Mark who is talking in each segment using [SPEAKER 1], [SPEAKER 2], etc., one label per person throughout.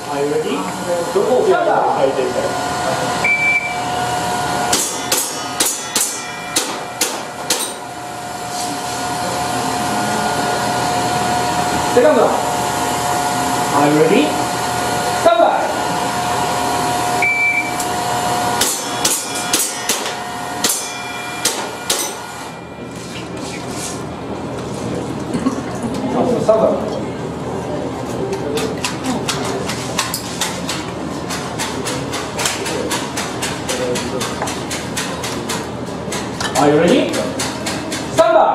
[SPEAKER 1] Are you ready? どこを変えていくか。セカンドラン。Are you ready? スタンバイ。スタンバイ。Are you ready? Stand by.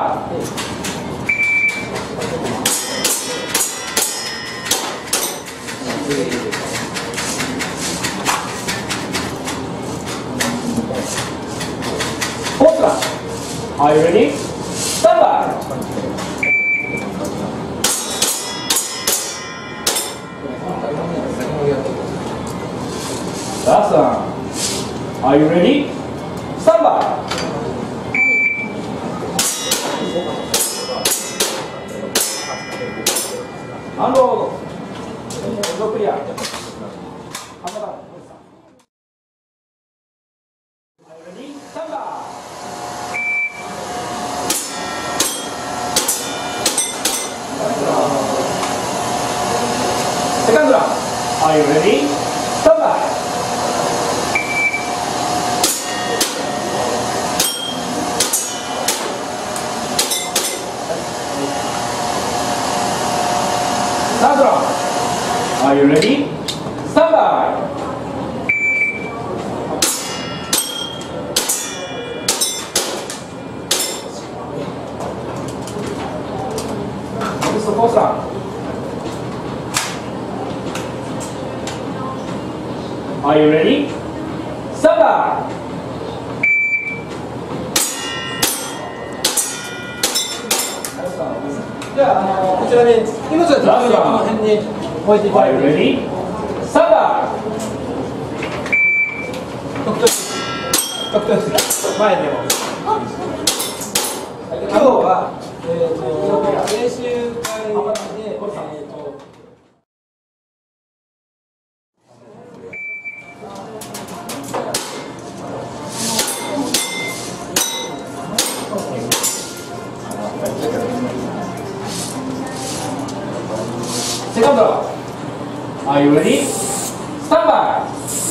[SPEAKER 1] Fourth round. Are you ready? Stand by. Last round. Are you ready? Stand by. Unload. No clear. Are you ready? Stand by. Second round. Are you ready? Stand by. Third round. Are you ready? Stand by. This is the fourth round. Are you ready? Stand by.
[SPEAKER 2] じゃあ、こちらで荷物はこの辺に置いていただいて。
[SPEAKER 1] Are you ready? Stand by.
[SPEAKER 2] 前でも。今日は練習会で
[SPEAKER 1] セカンドラン。Are you ready? Stand by.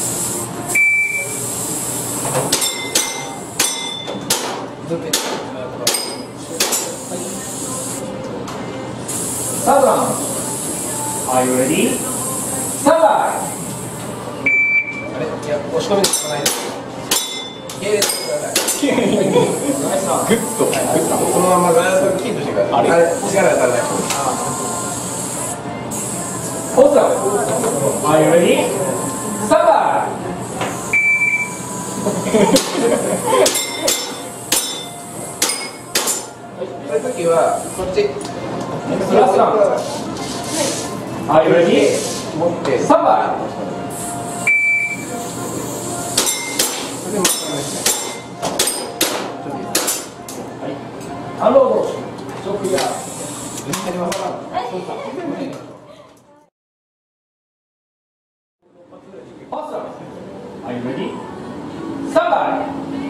[SPEAKER 1] Third round. Are you ready? Stand by.
[SPEAKER 2] いや、押し込みにつかないです。入れてください。グッと、このままキープしてください。あれ、力が足らない。
[SPEAKER 1] Fourth round. Are you ready? Stand by.
[SPEAKER 2] そういう時はこっち。
[SPEAKER 1] Last round. Are you ready?
[SPEAKER 2] 持って。
[SPEAKER 1] Stand by. アンロード。ショックリア。First round. Are you ready? Stand by.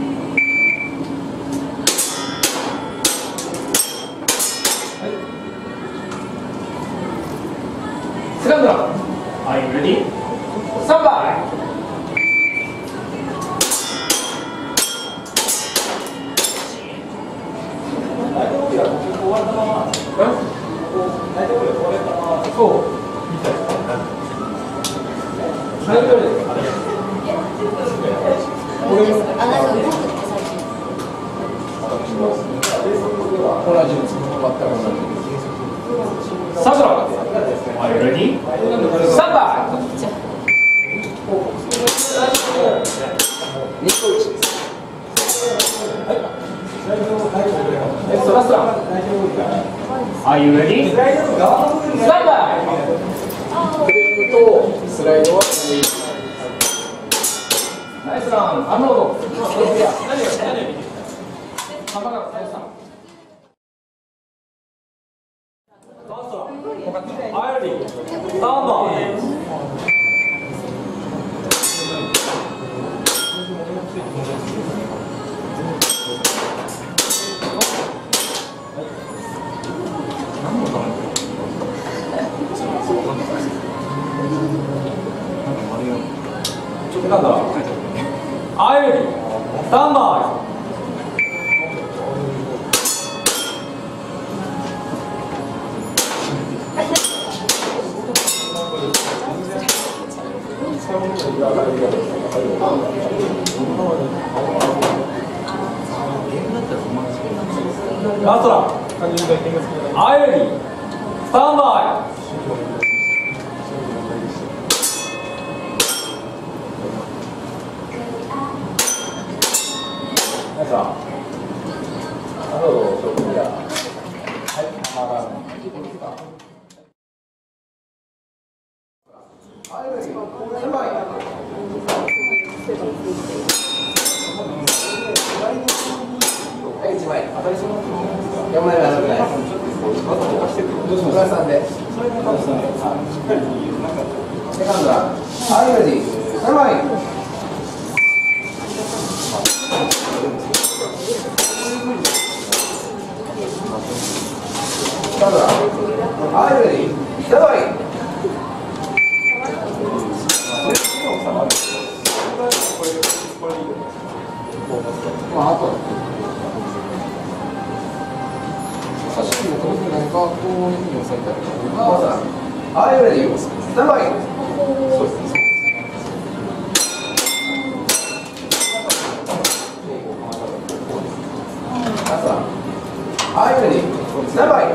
[SPEAKER 1] Second round. Are you ready? Stand by. Sakura, are you ready? Stand by. Next last round. Are you ready? Stand by.
[SPEAKER 2] フレームとスライドは
[SPEAKER 1] ナイスラン、アンロード。浜川さん。ファーストラン。アイリー。スタンバイ。 セカンドあゆりスタンバイ。ラストラあゆりスタンバイ。皆さん、どうぞ食事や。はい、たまらない。あゆり、スタンバイ。
[SPEAKER 2] 1枚4枚目はなくないお母さんでセカンドはアイレディ3枚セカンドはアイレディ3枚あと差し引きの取り何かこういうふうに押さえたりとか。Are you ready? Stand by. Are you ready? Stand by.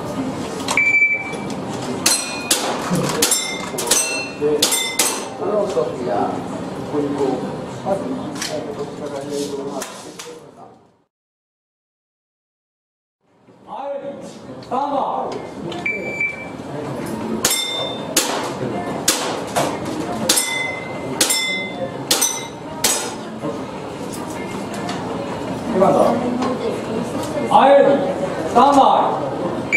[SPEAKER 2] で、この一つがポイントをまずどちらかに入れると思います。
[SPEAKER 1] スタンバイ。セカンドあゆりスタンバイ。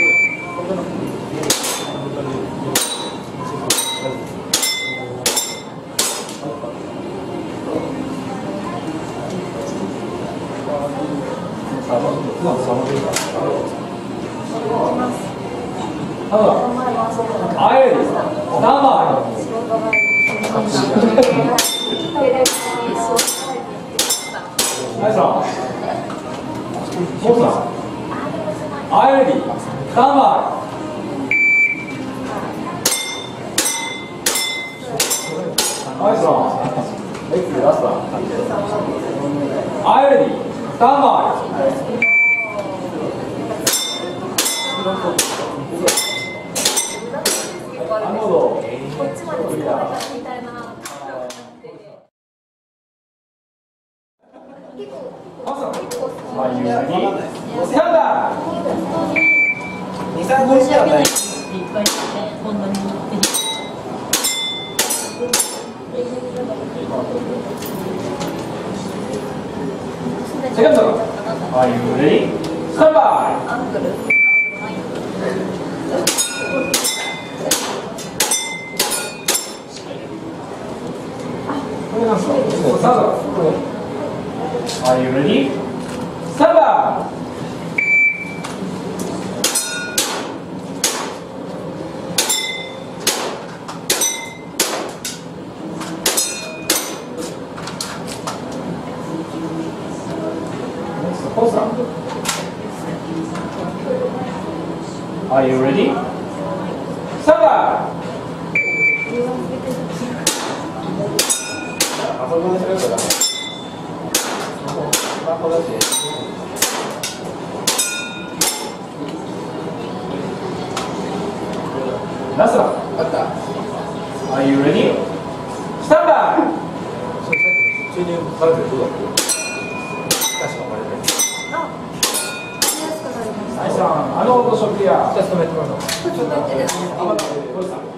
[SPEAKER 1] あゆりスタンバイ。ナイスラン。モーさんあゆりスタンバイ。ナイスラン。レッツラストあゆりスタンバイ。なるほど。こっちまで使われたみたいな。あゆりスタンバイ。
[SPEAKER 2] 2、3分しかない。
[SPEAKER 1] セカンドあゆりスタンバイ。Are you ready? Stand by! Are you ready? Stand by! あそこでしゃべるからラストあった Are you ready? Stand by! 注入されてるどうだったナイスラン、ショッピア。じゃあ、止めてもらおう。